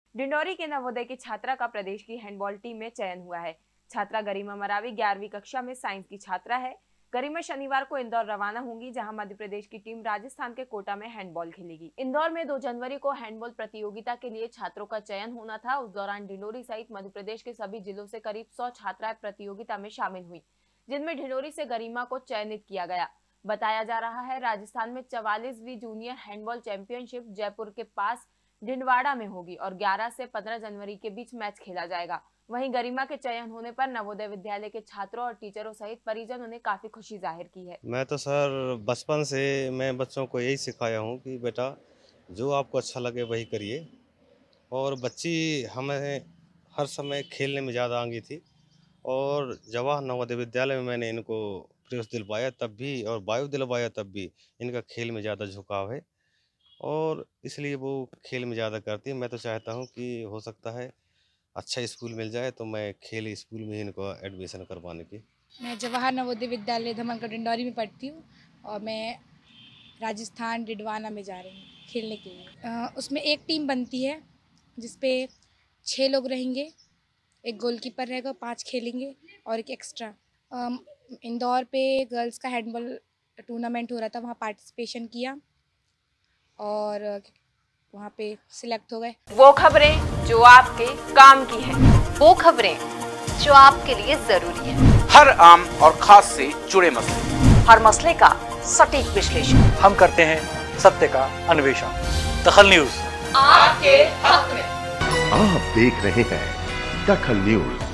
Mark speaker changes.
Speaker 1: डिंडौरी के नवोदय की छात्रा का प्रदेश की हैंडबॉल टीम में चयन हुआ है। छात्रा गरिमा मरावी 11वीं कक्षा में साइंस की छात्रा है। गरिमा शनिवार को इंदौर रवाना होंगी, जहां मध्य प्रदेश की टीम राजस्थान के कोटा में हैंडबॉल खेलेगी। इंदौर में 2 जनवरी को हैंडबॉल प्रतियोगिता के लिए छात्रों का चयन होना था। उस दौरान डिंडौरी सहित मध्य प्रदेश के सभी जिलों से करीब 100 छात्राएं प्रतियोगिता में शामिल हुई, जिनमें डिंडौरी से गरिमा को चयनित किया गया। बताया जा रहा है राजस्थान में 44वीं जूनियर हैंडबॉल चैंपियनशिप जयपुर के पास डिंडवाड़ा में होगी और 11 से 15 जनवरी के बीच मैच खेला जाएगा। वहीं गरिमा के चयन होने पर नवोदय विद्यालय के छात्रों और टीचरों सहित परिजनों ने काफी खुशी जाहिर की है।
Speaker 2: मैं तो सर बचपन से मैं बच्चों को यही सिखाया हूँ कि बेटा जो आपको अच्छा लगे वही करिए। और बच्ची हमें हर समय खेलने में ज़्यादा आगे थी और जवाहर नवोदय विद्यालय में मैंने इनको प्रवेश दिलवाया तब भी और वायु दिलवाया तब भी इनका खेल में ज़्यादा झुकाव है और इसलिए वो खेल में ज़्यादा करती है। मैं तो चाहता हूँ कि हो सकता है अच्छा स्कूल मिल जाए तो मैं खेल स्कूल में इनको एडमिशन करवाने की।
Speaker 3: मैं जवाहर नवोदय विद्यालय धमनगढ़ डिंडौरी में पढ़ती हूँ और मैं राजस्थान डिडवाना में जा रही हूँ खेलने के लिए। उसमें एक टीम बनती है जिसपे 6 लोग रहेंगे, एक गोलकीपर रहेगा, 5 खेलेंगे और एक एक्स्ट्रा। इंदौर पे गर्ल्स का हैंडबॉल टूर्नामेंट हो रहा था, वहाँ पार्टिसिपेशन किया और वहाँ पे सिलेक्ट हो गए।
Speaker 1: वो खबरें जो आपके काम की है,
Speaker 4: वो खबरें जो आपके लिए जरूरी है,
Speaker 5: हर आम और खास से जुड़े मसले,
Speaker 4: हर मसले का सटीक विश्लेषण
Speaker 6: हम करते हैं सत्य का अन्वेषण। दखल न्यूज
Speaker 4: आपके हक में।
Speaker 7: आप देख रहे हैं दखल न्यूज।